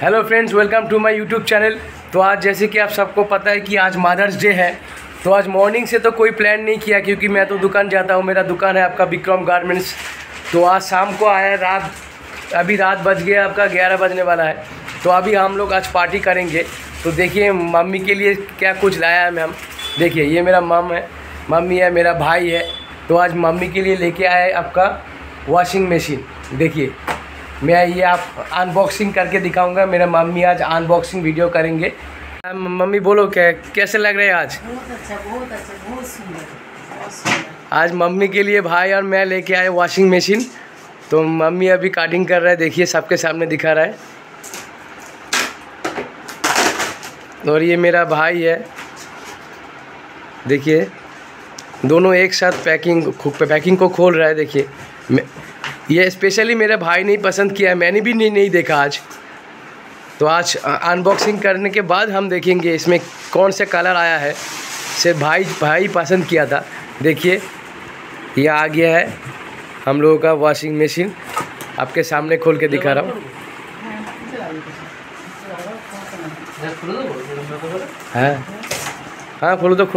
Hello friends, welcome to my YouTube channel. तो आज जैसे कि आप सबको पता है कि आज मदर्स डे है, तो आज मॉर्निंग से तो कोई प्लान नहीं किया क्योंकि मैं तो दुकान जाता हूँ। मेरा दुकान है आपका विक्रम गारमेंट्स। तो आज शाम को आया, अभी रात बज गया, आपका 11 बजने वाला है। तो अभी हम लोग आज पार्टी करेंगे। तो देखिए मम्मी के लिए क्या कुछ लाया है मैम। देखिए ये मेरा मम्मी है, मेरा भाई है। तो आज मम्मी के लिए लेके आया है आपका वॉशिंग मशीन। देखिए मैं ये आप अनबॉक्सिंग करके दिखाऊंगा। मेरा मम्मी आज अनबॉक्सिंग वीडियो करेंगे। मम्मी बोलो कैसे लग रहे हैं आज? बहुत अच्छा, बहुत अच्छा, बहुत सुंदर, बहुत सुंदर। आज मम्मी के लिए भाई और मैं लेके आए वॉशिंग मशीन। तो मम्मी अभी काटिंग कर रहा है, देखिए सबके सामने दिखा रहा है। और ये मेरा भाई है, देखिए दोनों एक साथ पैकिंग को खोल रहा है। देखिए ये स्पेशली मेरे भाई ने पसंद किया है, मैंने भी नहीं देखा आज। तो आज अनबॉक्सिंग करने के बाद हम देखेंगे इसमें कौन से कलर आया है। सिर्फ भाई पसंद किया था। देखिए ये आ गया है हम लोगों का वॉशिंग मशीन, आपके सामने खोल के दिखा रहा हूँ। हाँ खोलो दो।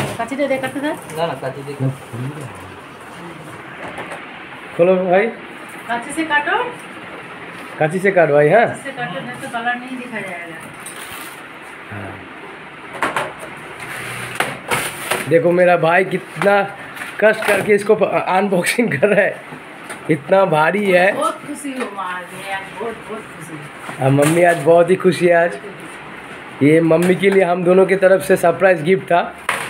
खोलो भाई, कांची से काटो। कांची से काट भाई। हाँ से काटो, नहीं तो कलर नहीं दिखा जाएगा। देखो मेरा भाई कितना कष्ट करके इसको अनबॉक्सिंग कर रहा है, इतना भारी है। बहुत खुशी हो माँ, बहुत खुशी। मम्मी आज बहुत ही खुशी है। आज ये मम्मी के लिए हम दोनों की तरफ से सरप्राइज गिफ्ट था।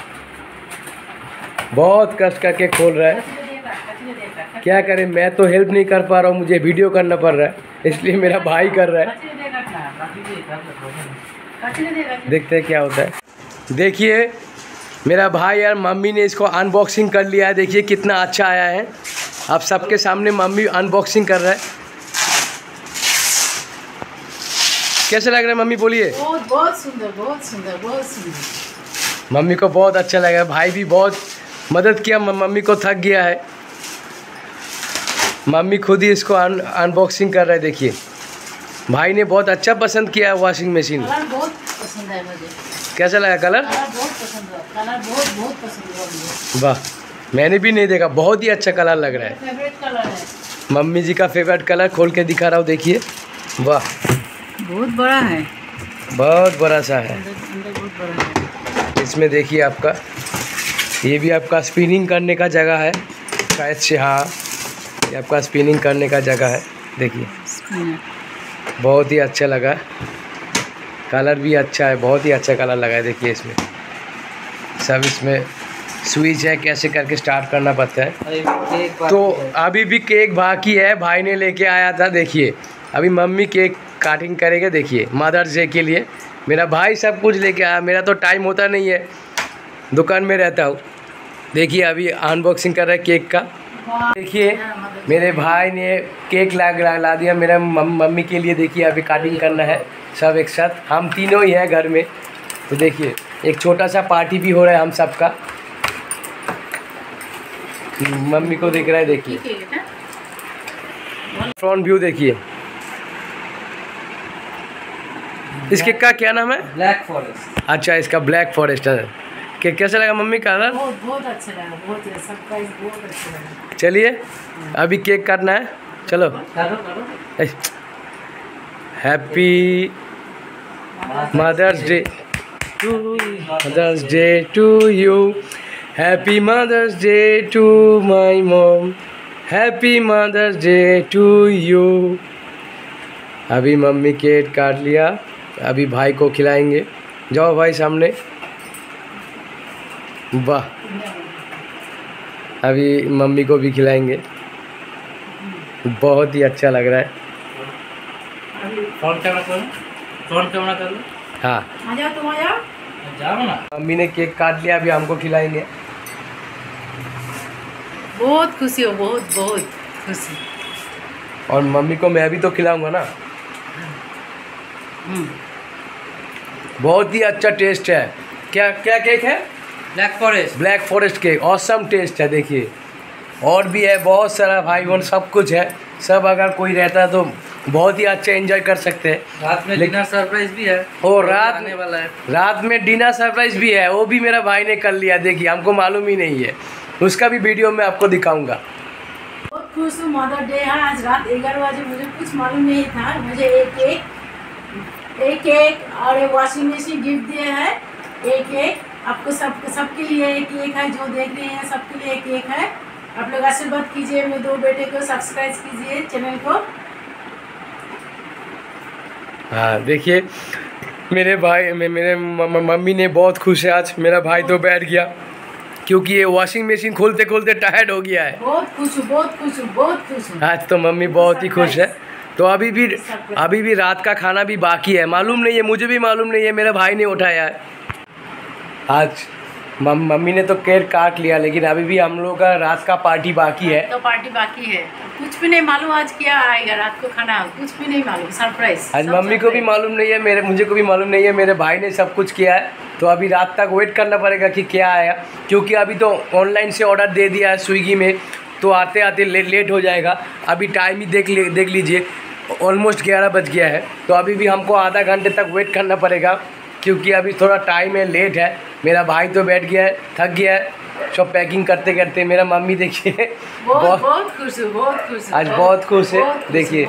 बहुत कष्ट करके खोल रहा है। क्या करें, मैं तो हेल्प नहीं कर पा रहा हूँ, मुझे वीडियो करना पड़ रहा है, इसलिए मेरा भाई कर रहा है। देखते हैं क्या होता है। देखिए मेरा भाई और मम्मी ने इसको अनबॉक्सिंग कर लिया है। देखिए कितना अच्छा आया है। आप सबके सामने मम्मी अनबॉक्सिंग कर रहा है। कैसे लग रहा है मम्मी, बोलिए? बहुत सुंदर, बहुत सुंदर, बहुत सुंदर। मम्मी को बहुत अच्छा लगा। भाई भी बहुत मदद किया, मम्मी को थक गया है। मम्मी खुद ही इसको अनबॉक्सिंग कर रहा है। देखिए भाई ने बहुत अच्छा पसंद किया है वॉशिंग मशीन। कलर बहुत पसंद है मुझे। कैसा लगा कलर? बहुत पसंद है, कलर बहुत पसंद है मुझे। वाह, मैंने भी नहीं देखा, बहुत ही अच्छा कलर लग रहा है। फेवरेट कलर है, मम्मी जी का फेवरेट कलर। खोल के दिखा रहा हूँ, देखिए। वाह, बहुत बड़ा है, बहुत बड़ा सा है। अंदर बहुत बड़ा है। इसमें देखिए आपका ये भी आपका स्पिनिंग करने का जगह है शायद से। हाँ ये आपका स्पिनिंग करने का जगह है। देखिए बहुत ही अच्छा लगा, कलर भी अच्छा है, बहुत ही अच्छा कलर लगा है। देखिए इसमें सब, इसमें स्विच है, कैसे करके स्टार्ट करना पड़ता है। तो अभी भी केक बाकी है, भाई ने लेके आया था। देखिए अभी मम्मी केक काटिंग करेंगे। देखिए मदर्स डे के लिए मेरा भाई सब कुछ लेके आया। मेरा तो टाइम होता नहीं है, दुकान में रहता हूँ। देखिए अभी अनबॉक्सिंग कर रहा है केक का। देखिए मेरे भाई ने केक ला दिया मेरा मम्मी के लिए। देखिए अभी काटिंग करना है सब एक साथ, हम तीनों ही हैं घर में। तो देखिए एक छोटा सा पार्टी भी हो रहा है हम सबका। मम्मी को दिख रहा है, देखिए फ्रंट व्यू देखिए। इस केक का क्या नाम है? Black forest. अच्छा, इसका ब्लैक फॉरेस्ट है। केक कैसा लगा मम्मी का? बहुत अच्छा लगा, बहुत सरप्राइज, बहुत अच्छा लगा। चलिए अभी केक काटना है, चलो। Happy mother's day to you, happy mother's day to my mom, happy mother's day to you. अभी मम्मी केक काट लिया, अभी भाई को खिलाएंगे। जाओ भाई सामने। वाह, अभी मम्मी को भी खिलाएंगे। बहुत ही अच्छा लग रहा है। फ्रंट कैमरा कर लो। हाँ आ जाओ, तुम आ जाओ, जाओ ना। मम्मी ने केक काट लिया, अभी हमको खिलाएंगे। बहुत खुशी हो, बहुत खुशी। और मम्मी को मैं भी तो खिलाऊंगा ना। बहुत ही अच्छा टेस्ट है। क्या केक है? Black forest cake. Awesome taste है। देखिए और भी है बहुत सारा भाई बहन, सब कुछ है। सब अगर कोई रहता है तो बहुत ही अच्छा एंजॉय कर सकते हैं। रात में डिनर सरप्राइज भी है और रात आने वाला है। रात में डिनर सरप्राइज भी है, वो भी मेरा भाई ने कर लिया। देखिए हमको मालूम ही नहीं है, उसका भी वीडियो मैं आपको दिखाऊंगा। बहुत खुश हूँ, मदर डे है आज रात 11 बजे। मुझे कुछ मालूम नहीं था, मुझे एक केक और एक वॉशिंग मशीन गिफ्ट दिए है। एक आपको सबके लिए एक है, जो देख रहे हैं सबके लिए एक केक है। आप लोग आशीर्वाद कीजिए मेरे 2 बेटे को, सब्सक्राइब कीजिए चैनल को। हाँ देखिए मेरे भाई मेरे मम्मी ने बहुत खुश है आज। मेरा भाई तो बैठ गया क्योंकि ये वॉशिंग मशीन खोलते खोलते टायर्ड हो गया है। बहुत खुश हूँ, बहुत खुश हूँ, बहुत खुश हूँ। आज तो मम्मी बहुत ही खुश है। तो अभी भी रात का खाना भी बाकी है, मालूम नहीं है, मुझे भी मालूम नहीं है, मेरे भाई ने उठाया है। आज मम्मी ने तो केक काट लिया, लेकिन अभी भी हम लोग का रात का पार्टी बाकी है। तो पार्टी बाकी है, कुछ भी नहीं मालूम आज क्या आएगा रात को खाना, कुछ भी नहीं मालूम। सरप्राइज आज मम्मी को भी मालूम नहीं है, मुझे को भी मालूम नहीं है, मेरे भाई ने सब कुछ किया है। तो अभी रात तक वेट करना पड़ेगा कि क्या आया, क्योंकि अभी तो ऑनलाइन से ऑर्डर दे दिया है स्विगी में, तो आते आते लेट हो जाएगा। अभी टाइम ही देख लीजिए, ऑलमोस्ट 11 बज गया है। तो अभी भी हमको आधा घंटे तक वेट करना पड़ेगा, क्योंकि अभी थोड़ा टाइम है, लेट है। मेरा भाई तो बैठ गया है, थक गया है सब पैकिंग करते करते। मेरा मम्मी देखिए बहुत खुश हूँ, बहुत खुश आज बहुत खुश है। देखिए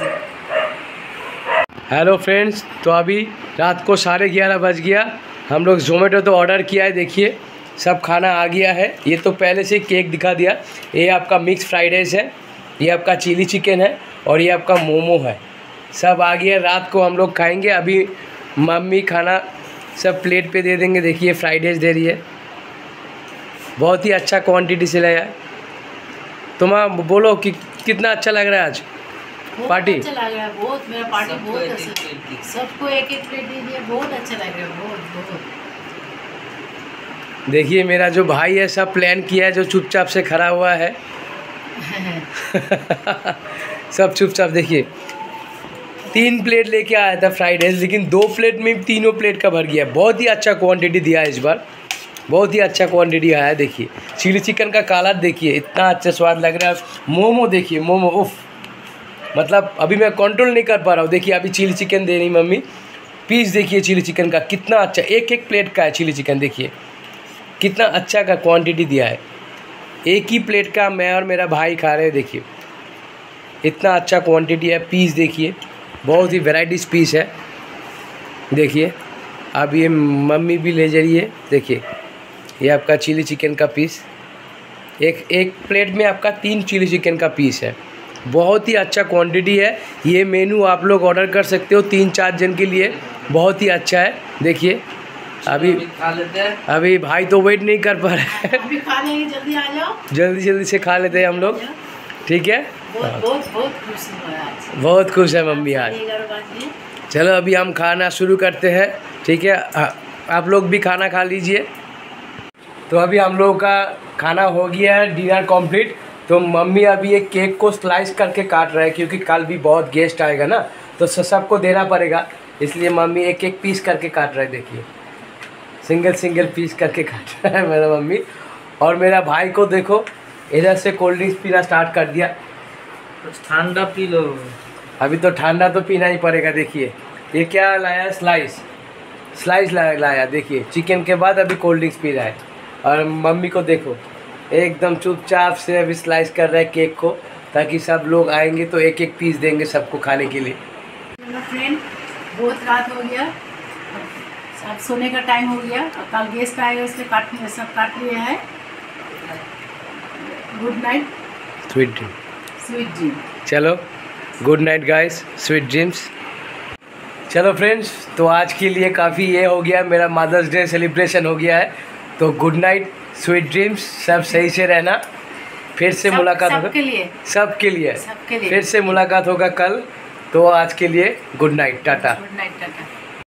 हेलो फ्रेंड्स, तो अभी रात को 11:30 बज गया। हम लोग ज़ोमैटो तो ऑर्डर किया है, देखिए सब खाना आ गया है। ये तो पहले से केक दिखा दिया। ये आपका मिक्स फ्राइड राइस है, ये आपका चिली चिकन है, और ये आपका मोमो है। सब आ गया, रात को हम लोग खाएंगे। अभी मम्मी खाना सब प्लेट पे दे देंगे। देखिए फ्राइड राइस दे रही है, बहुत ही अच्छा क्वांटिटी से लाया है। तुम बोलो कि कितना अच्छा लग रहा है आज पार्टी। अच्छा लग रहा है बहुत, मेरा पार्टी बहुत अच्छा, सबको एक प्लेट दे दिया, बहुत अच्छा लग रहा है, बहुत। देखिए मेरा जो भाई है सब प्लान किया है, जो चुपचाप से खड़ा हुआ है सब चुपचाप। देखिए 3 प्लेट लेके आया था फ्राइड राइस, लेकिन 2 प्लेट में तीनों प्लेट का भर गया। बहुत ही अच्छा क्वांटिटी दिया है इस बार, बहुत ही अच्छा क्वांटिटी आया है। देखिए चिली चिकन का कलर देखिए, इतना अच्छा स्वाद लग रहा है। मोमो देखिए, मोमो उफ, मतलब अभी मैं कंट्रोल नहीं कर पा रहा हूँ। देखिए अभी चिली चिकन दे रही मम्मी, पीस देखिए चिली चिकन का कितना अच्छा, एक प्लेट का है चिली चिकन। देखिए कितना अच्छा का क्वांटिटी दिया है, एक ही प्लेट का मैं और मेरा भाई खा रहे हैं। देखिए इतना अच्छा क्वांटिटी है। पीस देखिए, बहुत ही वैराइटीज पीस है। देखिए अब ये मम्मी भी ले जा रही है। देखिए ये आपका चिली चिकन का पीस, एक प्लेट में आपका 3 चिली चिकन का पीस है। बहुत ही अच्छा क्वांटिटी है। ये मेनू आप लोग ऑर्डर कर सकते हो 3-4 जन के लिए, बहुत ही अच्छा है। देखिए अभी खा लेते हैं। अभी भाई तो वेट नहीं कर पा रहे हैं, अभी खा लेंगे, जल्दी आ जाओ, जल्दी से खा लेते हैं हम लोग, ठीक है। बहुत खुश हूँ आज, बहुत खुश है मम्मी आज। 11 बजे। चलो अभी हम खाना शुरू करते हैं, ठीक है। आप लोग भी खाना खा लीजिए। तो अभी हम लोगों का खाना हो गया है, डिनर कंप्लीट। तो मम्मी अभी एक केक को स्लाइस करके काट रहे हैं, क्योंकि कल भी बहुत गेस्ट आएगा ना, तो सबको देना पड़ेगा, इसलिए मम्मी एक पीस करके काट रहे हैं। देखिए सिंगल पीस करके काट रहा है मेरा मम्मी। और मेरा भाई को देखो, इधर से कोल्ड ड्रिंक्स पीना स्टार्ट कर दिया। कुछ ठंडा पी लो। अभी तो ठंडा तो पीना ही पड़ेगा। देखिए ये क्या लाया, स्लाइस लाया। देखिए चिकन के बाद अभी कोल्ड ड्रिंक्स पी रहा है। और मम्मी को देखो, एकदम चुपचाप से अभी स्लाइस कर रहा है केक को, ताकि सब लोग आएंगे तो एक पीस देंगे सबको खाने के लिए। मेरा फ्रेंड, बहुत रात हो गया, अब सोने का टाइम हो गया। अब कल गेस्ट आएगा, इसलिए सब काट लिए हैं। Good night, sweet dream. चलो good night guys, sweet dreams. चलो फ्रेंड्स, तो आज के लिए काफ़ी ये हो गया, मेरा मदर्स डे सेलिब्रेशन हो गया है। तो गुड नाइट, स्वीट ड्रीम्स, सब सही से रहना। फिर से मुलाकात होगा सबके लिए, फिर से मुलाकात होगा कल। तो आज के लिए good night, tata. Good night, Tata.